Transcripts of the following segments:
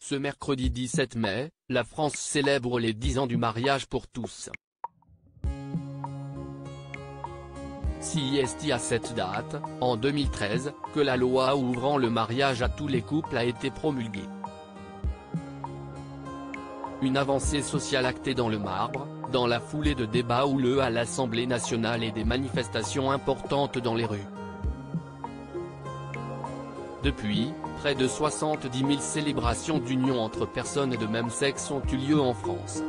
Ce mercredi 17 mai, la France célèbre les 10 ans du mariage pour tous. C'est à cette date, en 2013, que la loi ouvrant le mariage à tous les couples a été promulguée. Une avancée sociale actée dans le marbre, dans la foulée de débats houleux à l'Assemblée nationale et des manifestations importantes dans les rues. Depuis, près de 70 000 célébrations d'union entre personnes de même sexe ont eu lieu en France.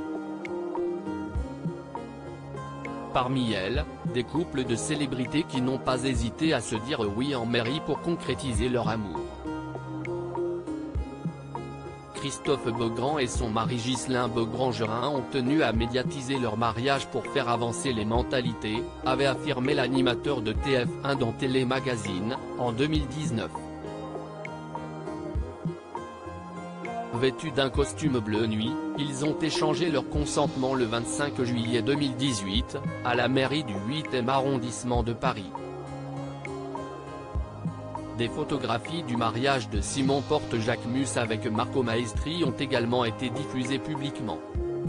Parmi elles, des couples de célébrités qui n'ont pas hésité à se dire oui en mairie pour concrétiser leur amour. Christophe Beaugrand et son mari Ghislain Beaugrand-Gerin ont tenu à médiatiser leur mariage pour faire avancer les mentalités, avait affirmé l'animateur de TF1 dans Télémagazine, en 2019. Vêtus d'un costume bleu nuit, ils ont échangé leur consentement le 25 juillet 2018, à la mairie du 8e arrondissement de Paris. Des photographies du mariage de Simon Porte-Jacquemus avec Marco Maestri ont également été diffusées publiquement.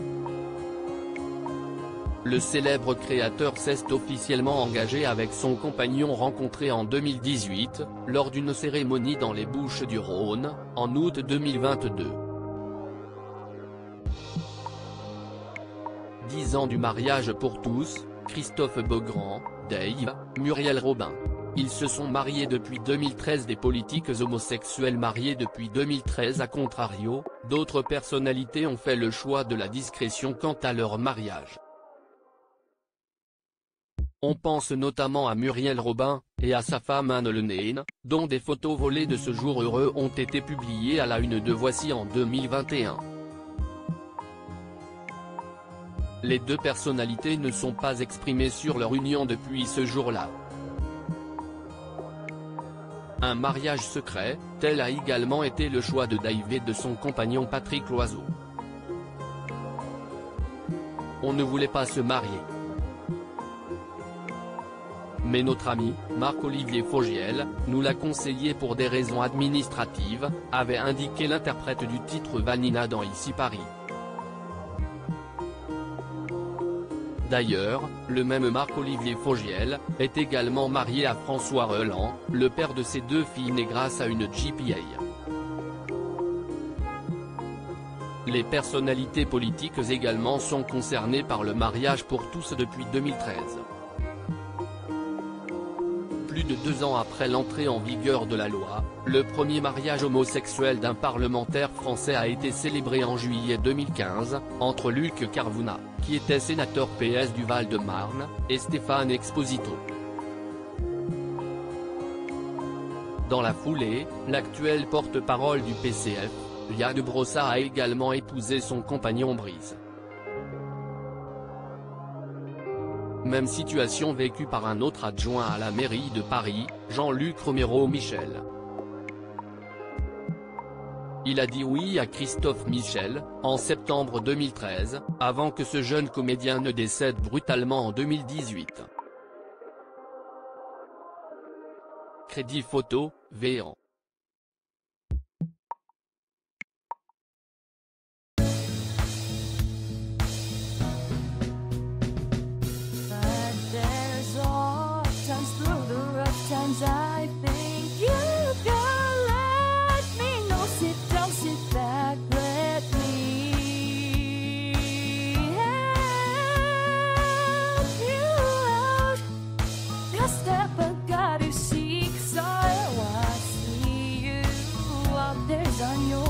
Le célèbre créateur s'est officiellement engagé avec son compagnon rencontré en 2018, lors d'une cérémonie dans les Bouches-du-Rhône, en août 2022. 10 ans du mariage pour tous, Christophe Beaugrand, Dave, Muriel Robin. Ils se sont mariés depuis 2013. Des politiques homosexuels mariés depuis 2013. À contrario, d'autres personnalités ont fait le choix de la discrétion quant à leur mariage. On pense notamment à Muriel Robin, et à sa femme Anne Le Nain, dont des photos volées de ce jour heureux ont été publiées à la une de Voici en 2021. Les deux personnalités ne sont pas exprimées sur leur union depuis ce jour-là. Un mariage secret, tel a également été le choix de Dave et de son compagnon Patrick Loiseau. On ne voulait pas se marier. Mais notre ami, Marc-Olivier Fogiel, nous l'a conseillé pour des raisons administratives, avait indiqué l'interprète du titre Vanina dans Ici Paris. D'ailleurs, le même Marc-Olivier Fogiel, est également marié à François Reland, le père de ses deux filles nées grâce à une GPA. Les personnalités politiques également sont concernées par le mariage pour tous depuis 2013. Plus de 2 ans après l'entrée en vigueur de la loi, le premier mariage homosexuel d'un parlementaire français a été célébré en juillet 2015, entre Luc Carvuna, qui était sénateur PS du Val-de-Marne, et Stéphane Exposito. Dans la foulée, l'actuel porte-parole du PCF, Liane Brossa a également épousé son compagnon Brice. Même situation vécue par un autre adjoint à la mairie de Paris, Jean-Luc Romero Michel. Il a dit oui à Christophe Michel, en septembre 2013, avant que ce jeune comédien ne décède brutalement en 2018. Crédit photo, Véan. I think you can let me know. Sit down, sit back, let me help you out. The step I gotta seek, so I see you out there's on your